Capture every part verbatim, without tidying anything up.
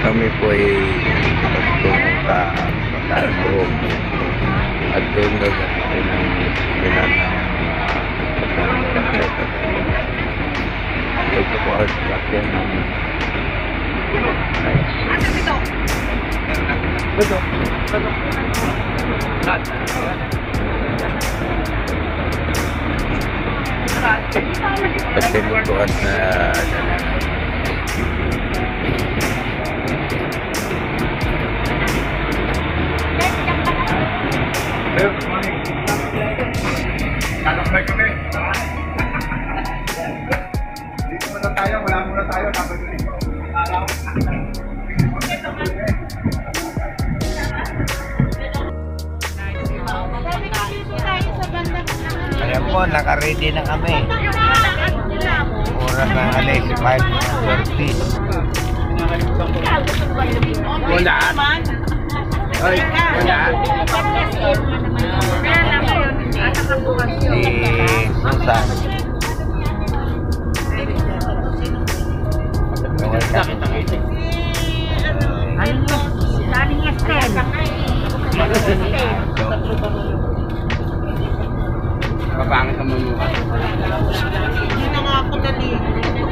Kami po ay pagtungo sa Pagkarong at doon gagawin ng pinatang ito po ang sakyan ng nice. Beto, beto. Kasi mutuan na Kakapay kami. Dito muna tayo, wala muna tayo. Tapos ulit. ayan po, naka-ready na kami. Oras na alis, five thirty. Wala. Oy, wala. Si Susan. Daling Estel. Mapangit ang muna. Hindi na nga ako naligo.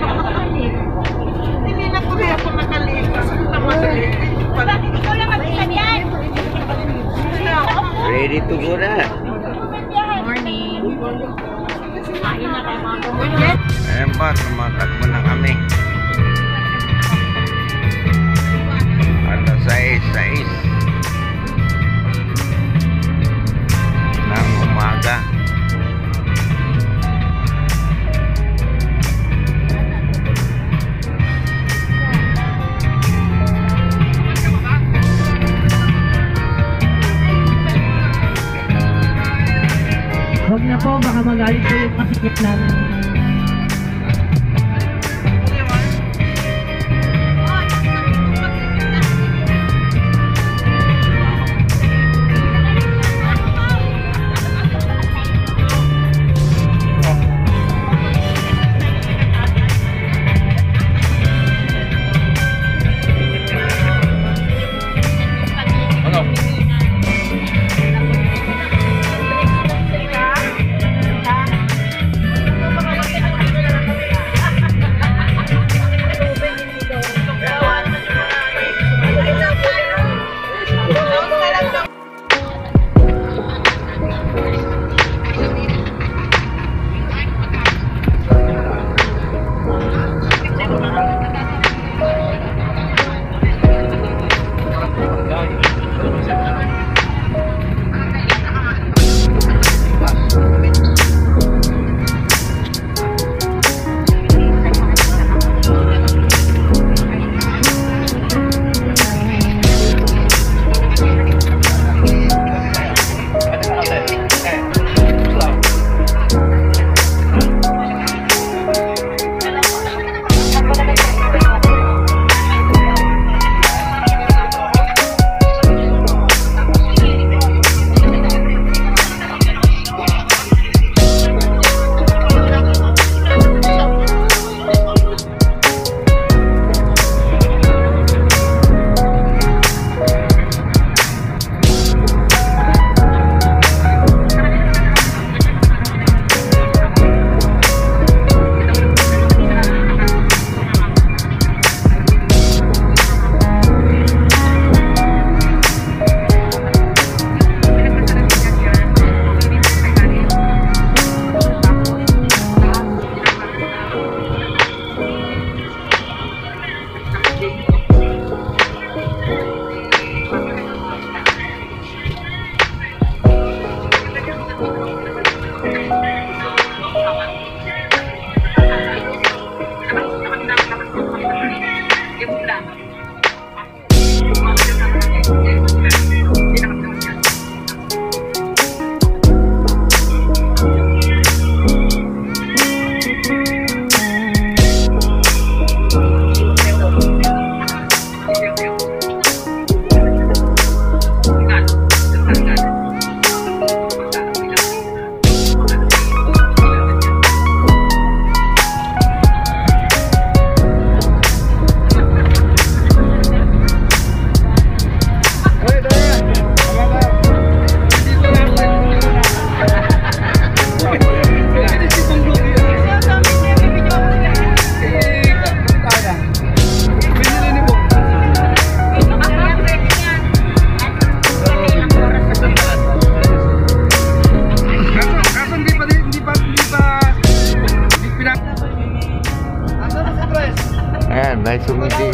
Hindi na ko rin ako nakaligo. Kasi ito madaligo. Bakit ikaw lang mag-isa yan? Ready to go na. Morning. Kain na kayo mga kumulyan. Ayan po, tumatakbo na kami. Alas sais, sais ng umaga. Huwag na po, baka magalit po yung masikip namin. Ano?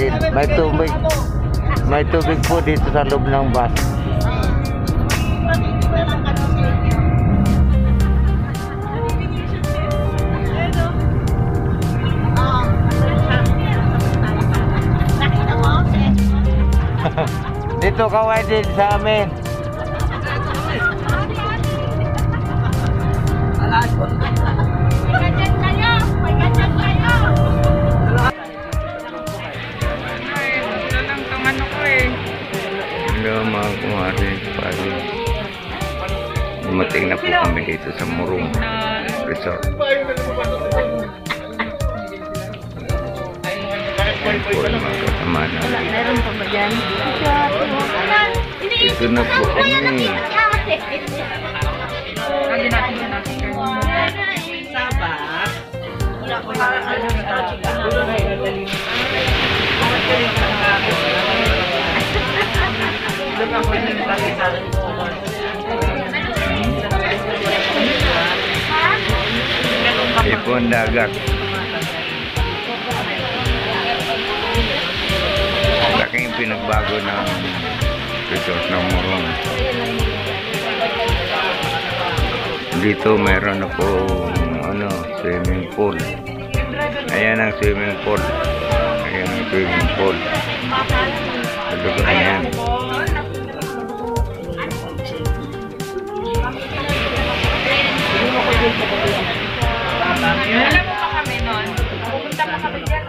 din. May tubig. May tubig po dito sa loob ng bus. Dito kaway din sa amin. May ganyan kayo! May ganyan kayo! Hello mga kumari, pari. Dumating na po kami dito sa Morong Resort. Ayan po ang mga kasama na. Meron pa ba dyan? Dito na po kami. Sabat. Wala ko lang alam na Ipon dagat. Laking pinagbago ng resort ng Morong. Dito meron na po ano, swimming pool. Ayan ang swimming pool. Ayan ang swimming pool. Ito ayan. Alam mo pa kami nun? Pupunta pa kami dyan.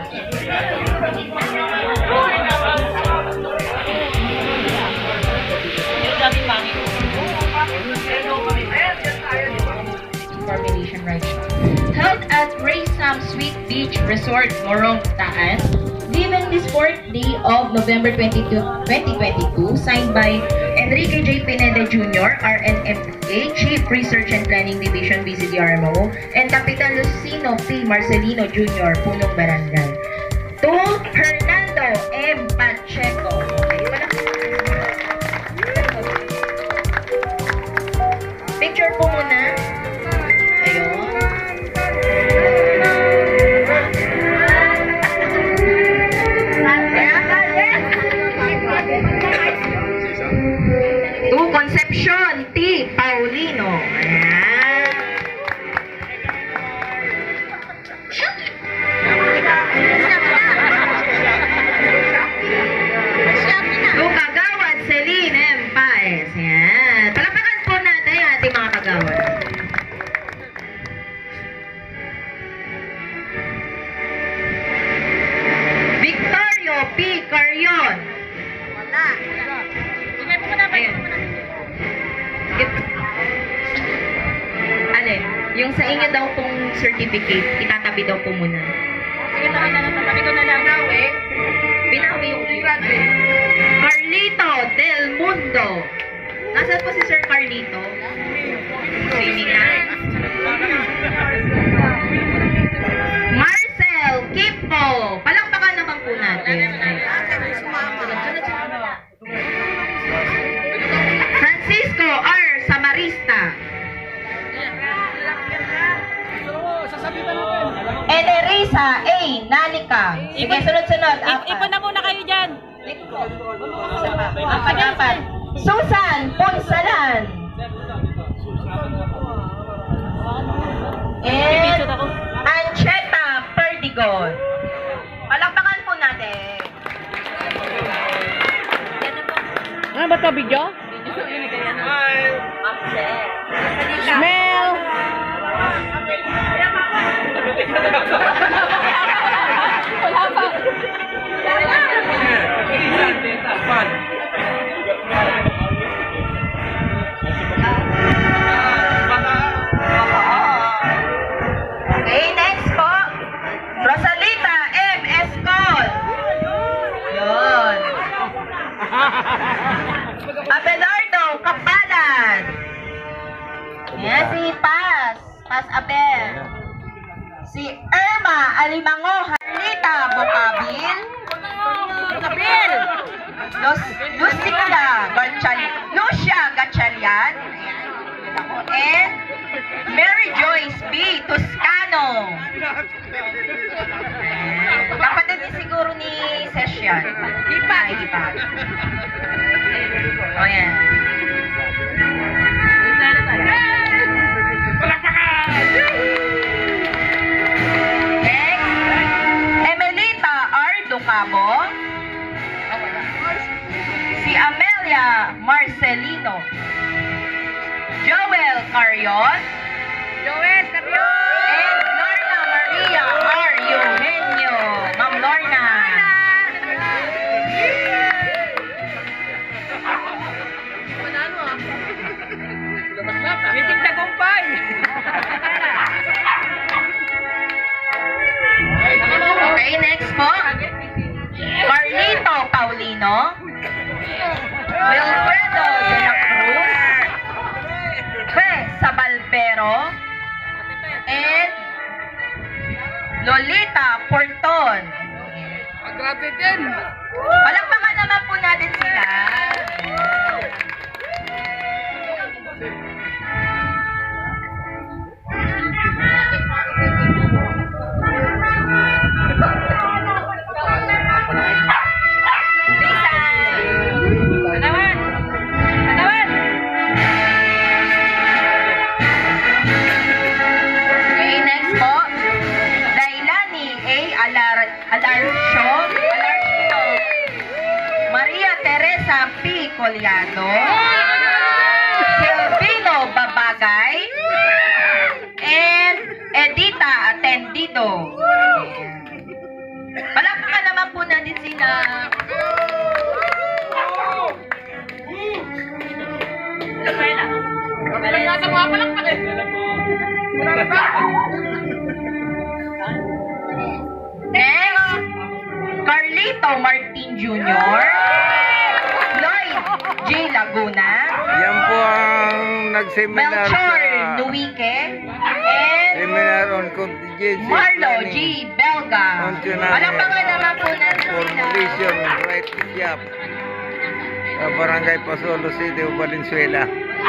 Formulation right. Held at Raysam Sweet Beach Resort, Morong, Taal, given this fourth day of November twenty-second, twenty twenty-two, signed by Enrique J. Pineda Junior, R N M A, Chief Research and Planning Division, B C D R M O, and Capitan Lucino P. Marcelino Junior, Punong Barangay. To Hernando M. Pacheco. Okay, wala. Picture po muna. Ayun. To Concepcion T. Paulino. Ayan. To Kagawad Celine M. Paez. Ayan. Palakpakan po natin ang ating mga kagawad. Victorio P. Carion. Wala. Tingnan mo muna ba? Ayun. Alin? Yung sa inyo daw pong certificate, itatabi daw po muna. Sige, tayo na lang. Tatabi ko na lang. Nawe. Binawi yung Carlito Del Mundo. Nasaan po si Sir Carlito? Swimming na. Marcel Kipo. Palakpakan naman po natin. Francisco R. Samarista. Enerisa A. Nalika. Sige, sunod-sunod. Apat. Ipon na muna kayo dyan. Apat-apat. Susan Ponsalan. And Ancheta Perdigon. Palakpakan po natin. Ano ba ito, video? Smell! Wala pa. Okay, next po. Rosalita M. Escol. Yun. Abelardo Kapalan. Yan si Paz. Paz Abel. Si Irma Alimango Harlita Bocabil. Bocabil. Los Lucia Gatchal Lucia Gatchalian. And Mary Joyce B. Toscano. Kapatid ni siguro ni Sesh yan. Ipag. Ipag. O yan. Next, Emelita R. Ducabo. Si Amelia Marcelino. Joel Carion. Joel, Carrion! And Lorna Maria R. Eugenio. Ma'am Lorna. Mitik na kumpay! Okay, next po. Carlito Paulino. Wilfredo de la Cruz. Fe Sabalbero. And Lolita Porton. Grabe din! Palakpakan naman po natin sila. Anawan! Anawan! Okay, next po. Dailani A. Alar Alarcio. Alarcio. Maria Teresa P. Collado. Silvino Babagay. And Edita Atendido. Palakpakan naman po natin sila. Walang nasa mga palakpak eh! Next, Carlito Martin Junior Lloyd J. Laguna. Yan po ang nag-seminar sa Melchor Nuique. And seminar on contingency Marlo planning G. Belga. Functional Palakpakan naman po natin for sila. Malaysian right shop sa Barangay Pasolo City, Valenzuela.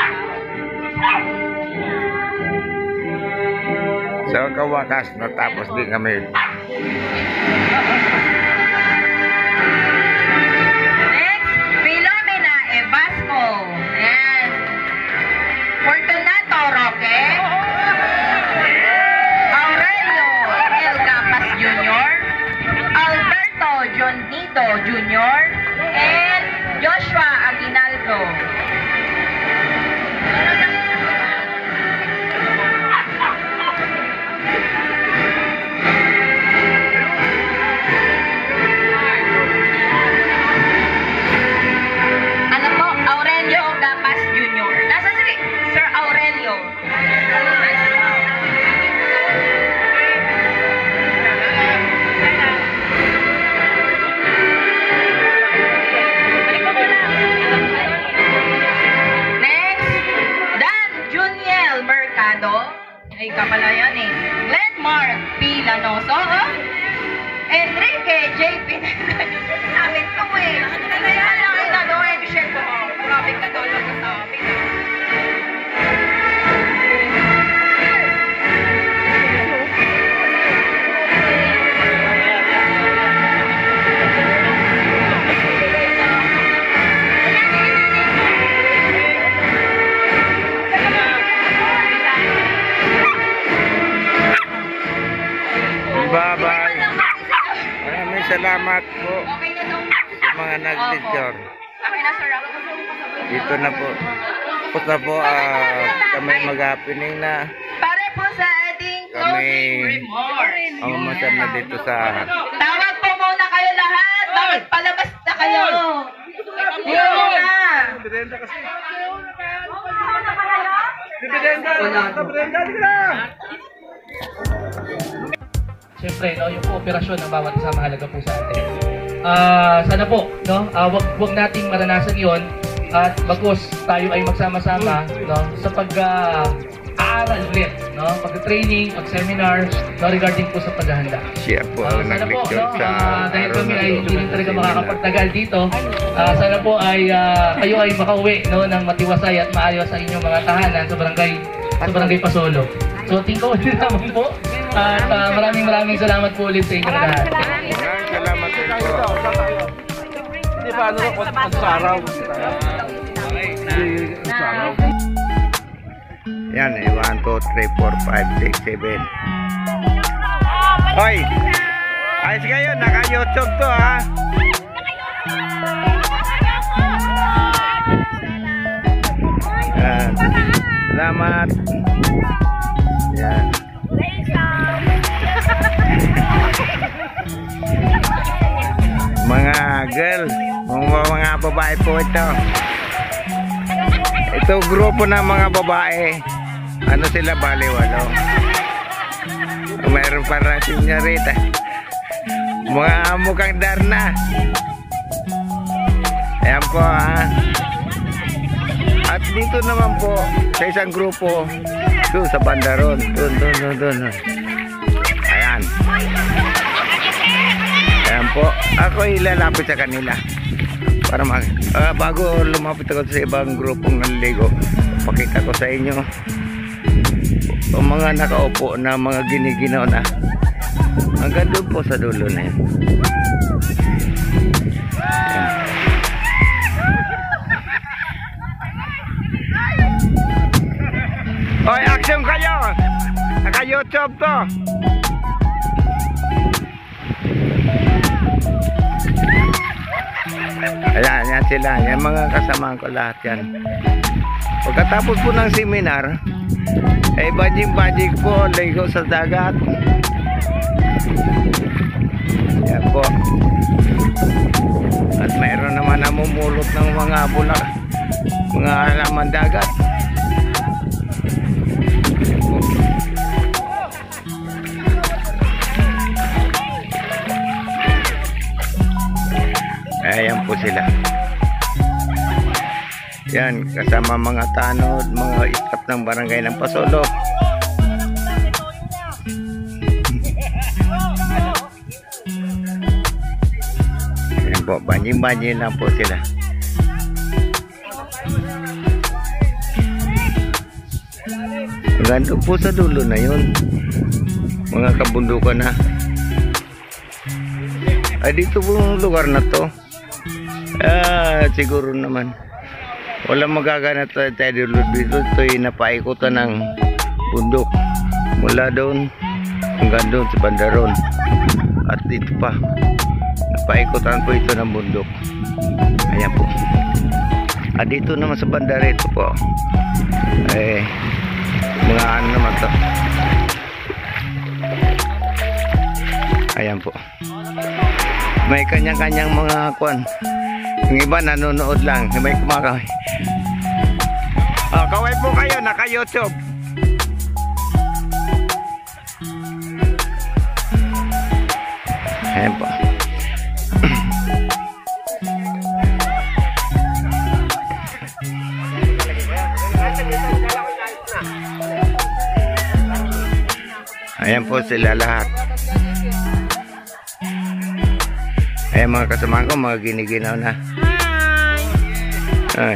Sa kawakas, natapos din kami. Next, Filomena Evasco. Ayan. Fortunato Roque. Aurelio El Gapas Junior Alberto John Nido Junior And Joshua Aguinaldo. Ano po? Aurelio Gapas Junior Nasa si Sir Aurelio. Next, Dan Juniel Mercado. Ay, kapala yan eh. Glenmark P. Lanoso. Oh? Enrique J. Pineda. Namin to eh. Kaya lang ay ano eh. Michelle ko. Grabe ka doon lang sa amin. Bye-bye. Maraming salamat po Okay na nung. sa mga nag-lecture. Okay na, sir. Dito na po. Tapos na po, ah, kami mag-happening na. Pare po sa ating Kami closing remarks. ang masam na dito sa Tawag po muna kayo lahat. Bakit palabas na kayo? Dito muna. Brenda kasi. Si Brenda, si Brenda, di ka na. Siyempre, no, yung kooperasyon ng bawat isa mahalaga po sa atin. Ah, sana po, no, ah, wag wag nating maranasan 'yon at bagkus tayo ay magsama-sama, no, sa pag ah, aaral ulit, no, pag-training, pag-seminar, no, regarding po sa paghahanda. siya po Ah, ang sana po, nag-lecture no, sa ah, dahil araw kami na ay ito. hindi rin talaga makakapagtagal dito, ah, sana po ay ah, kayo ay makauwi, no, ng matiwasay at maayos sa inyong mga tahanan sa barangay sa barangay Pasolo. So, tingko din naman po At ah, maraming maraming salamat po ulit sa inyo lahat. Maraming salamat din po. Hindi pa ano kung ang saraw. Hindi ang saraw. Yan, eh, one, two, three, four, five, six, seven. Hoy! Ayos kayo, naka-YouTube to ha. Yan. Salamat. Yan. Mga girl, mga, mga babae po ito. Ito grupo ng mga babae. Ano sila, bali walo. Mayroon pa rin senyorita. Mga mukhang Darna. Ayan po ha. At dito naman po sa isang grupo doon sa bandaron. Doon, doon, doon, doon. Ayan. Ayan po. Ako ilalapit sa kanila. Para mag, uh, bago lumapit ako sa ibang grupong nanligo, pakita ko sa inyo ang mga nakaupo na mga giniginaw na hanggang doon po sa dulo na yun. Oy, action kayo! Naka-YouTube to! Ayan, yan sila. Yan mga kasamahan ko lahat yan. Pagkatapos po ng seminar, eh bajing-bajing po, ligo sa dagat. Yan po. At mayroon naman namumulot ng mga bulak, mga halaman dagat. Yan po. Ayan po sila. Yan, kasama mga tanod, mga staff ng barangay ng Pasolo. Ayan po, banyin-banyin lang po sila. Hanggang po sa dulo na yun. Mga kabundukan na. Ay, dito po yung lugar na to. Ah, siguro naman walang magagana tayo dito. Ito'y napaikutan ng bundok mula doon hanggang doon sa bandaron, at dito pa napaikutan po ito ng bundok. Ayan po. At dito naman sa bandara ito po eh mga ano naman to. Ayan po, may kanyang-kanyang mga kwan. Yung iba nanonood lang, may kumakaway. Oh, kaway po kayo, naka-YouTube. Ayan po. Ayan po sila lahat. Ayan mga kasamahan ko, mga giniginaw na. Ay.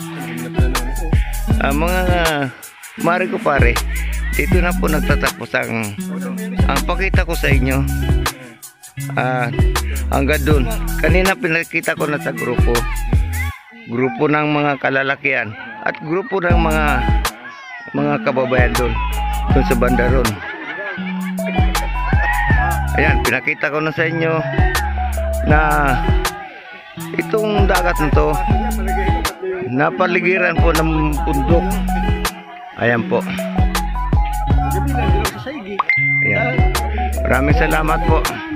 Ah, mga uh, mari ko pare, dito na po nagtatapos ang ang pakita ko sa inyo. Ah, hanggang dun. Kanina pinakita ko na sa grupo. Grupo ng mga kalalakihan at grupo ng mga mga kababayan dun, dun sa bandaron. Ayan, pinakita ko na sa inyo na itong dagat nito napaligiran po ng bundok. Ayan po. Ayan. Maraming salamat po.